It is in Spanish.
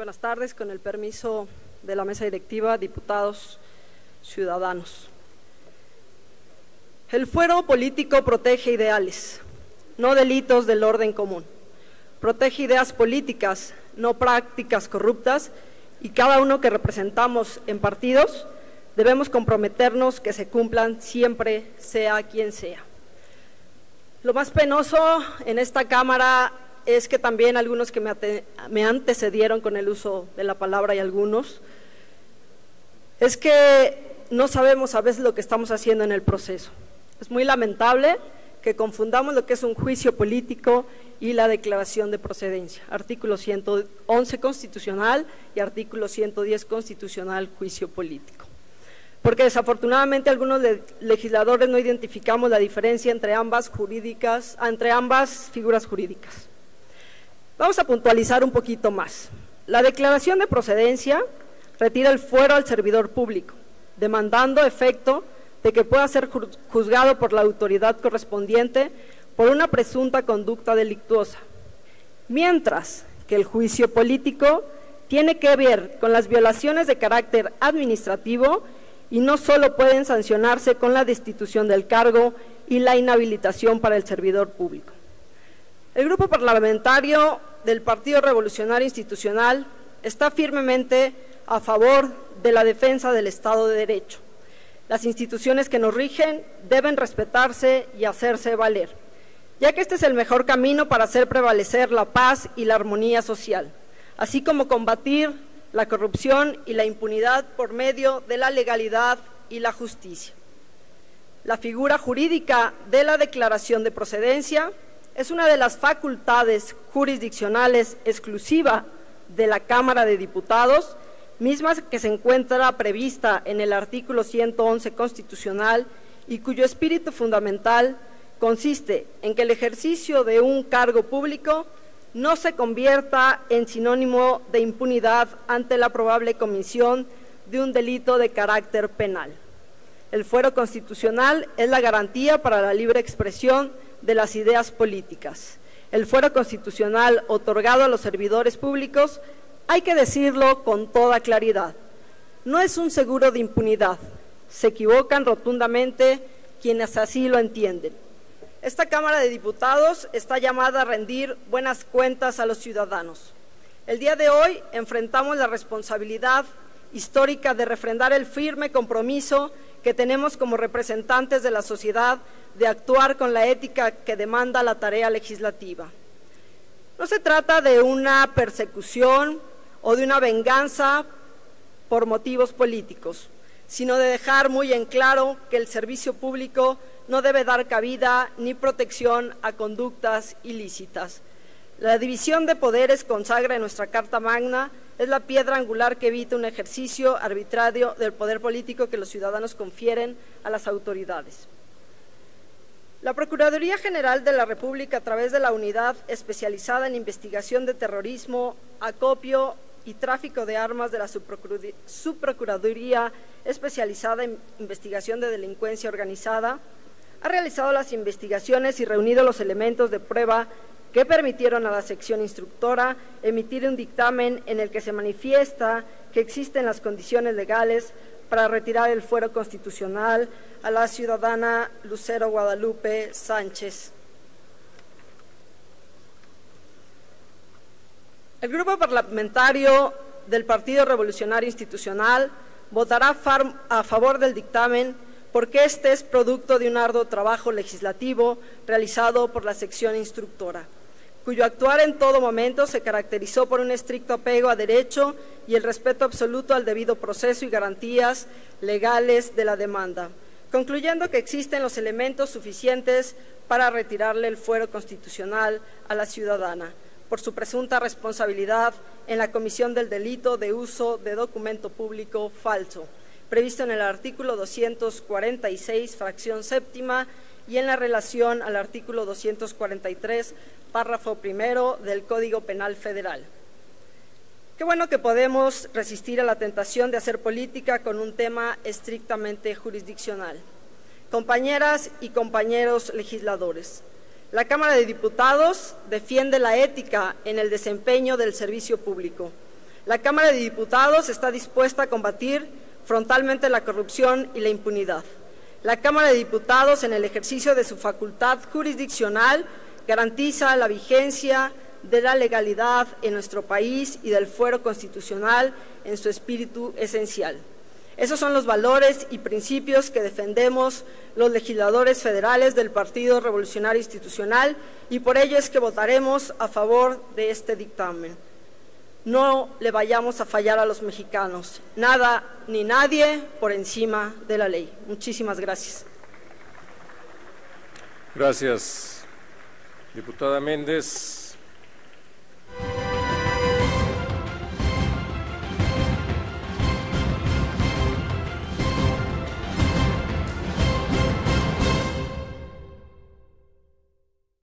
buenas tardes. Con el permiso de la mesa directiva, diputados, ciudadanos. El fuero político protege ideales, no delitos del orden común. Protege ideas políticas, no prácticas corruptas, y cada uno que representamos en partidos debemos comprometernos que se cumplan siempre, sea quien sea. Lo más penoso en esta Cámara es que también algunos que me antecedieron con el uso de la palabra, y algunos, es que no sabemos a veces lo que estamos haciendo en el proceso. Es muy lamentable que confundamos lo que es un juicio político y la declaración de procedencia. Artículo 111 constitucional y artículo 110 constitucional, juicio político. Porque desafortunadamente algunos legisladores no identificamos la diferencia entre ambas figuras jurídicas. Vamos a puntualizar un poquito más. La declaración de procedencia retira el fuero al servidor público, demandando efecto de que pueda ser juzgado por la autoridad correspondiente por una presunta conducta delictuosa, mientras que el juicio político tiene que ver con las violaciones de carácter administrativo y no solo pueden sancionarse con la destitución del cargo y la inhabilitación para el servidor público. El grupo parlamentario del Partido Revolucionario Institucional está firmemente a favor de la defensa del Estado de Derecho. Las instituciones que nos rigen deben respetarse y hacerse valer, ya que este es el mejor camino para hacer prevalecer la paz y la armonía social, así como combatir la corrupción y la impunidad por medio de la legalidad y la justicia. La figura jurídica de la declaración de procedencia es una de las facultades jurisdiccionales exclusiva de la Cámara de Diputados, misma que se encuentra prevista en el artículo 111 constitucional y cuyo espíritu fundamental consiste en que el ejercicio de un cargo público no se convierta en sinónimo de impunidad ante la probable comisión de un delito de carácter penal. El fuero constitucional es la garantía para la libre expresión de las ideas políticas. El fuero constitucional otorgado a los servidores públicos, hay que decirlo con toda claridad, no es un seguro de impunidad. Se equivocan rotundamente quienes así lo entienden. Esta Cámara de Diputados está llamada a rendir buenas cuentas a los ciudadanos. El día de hoy enfrentamos la responsabilidad histórica de refrendar el firme compromiso que tenemos como representantes de la sociedad de actuar con la ética que demanda la tarea legislativa. No se trata de una persecución o de una venganza por motivos políticos, sino de dejar muy en claro que el servicio público no debe dar cabida ni protección a conductas ilícitas. La división de poderes consagra en nuestra Carta Magna es la piedra angular que evita un ejercicio arbitrario del poder político que los ciudadanos confieren a las autoridades. La Procuraduría General de la República, a través de la Unidad Especializada en Investigación de Terrorismo, Acopio y Tráfico de Armas de la Subprocuraduría Especializada en Investigación de Delincuencia Organizada, ha realizado las investigaciones y reunido los elementos de prueba que permitieron a la sección instructora emitir un dictamen en el que se manifiesta que existen las condiciones legales para retirar el fuero constitucional a la ciudadana Lucero Guadalupe Sánchez. El grupo parlamentario del Partido Revolucionario Institucional votará a favor del dictamen porque este es producto de un arduo trabajo legislativo realizado por la sección instructora, cuyo actuar en todo momento se caracterizó por un estricto apego a derecho y el respeto absoluto al debido proceso y garantías legales de la demanda, concluyendo que existen los elementos suficientes para retirarle el fuero constitucional a la ciudadana por su presunta responsabilidad en la comisión del delito de uso de documento público falso, previsto en el artículo 246, fracción séptima, y en la relación al artículo 243, párrafo primero del Código Penal Federal. Qué bueno que podemos resistir a la tentación de hacer política con un tema estrictamente jurisdiccional. Compañeras y compañeros legisladores, la Cámara de Diputados defiende la ética en el desempeño del servicio público. La Cámara de Diputados está dispuesta a combatir frontalmente la corrupción y la impunidad. La Cámara de Diputados, en el ejercicio de su facultad jurisdiccional, garantiza la vigencia de la legalidad en nuestro país y del fuero constitucional en su espíritu esencial. Esos son los valores y principios que defendemos los legisladores federales del Partido Revolucionario Institucional y por ello es que votaremos a favor de este dictamen. No le vayamos a fallar a los mexicanos, nada ni nadie por encima de la ley. Muchísimas gracias. Gracias, diputada Méndez.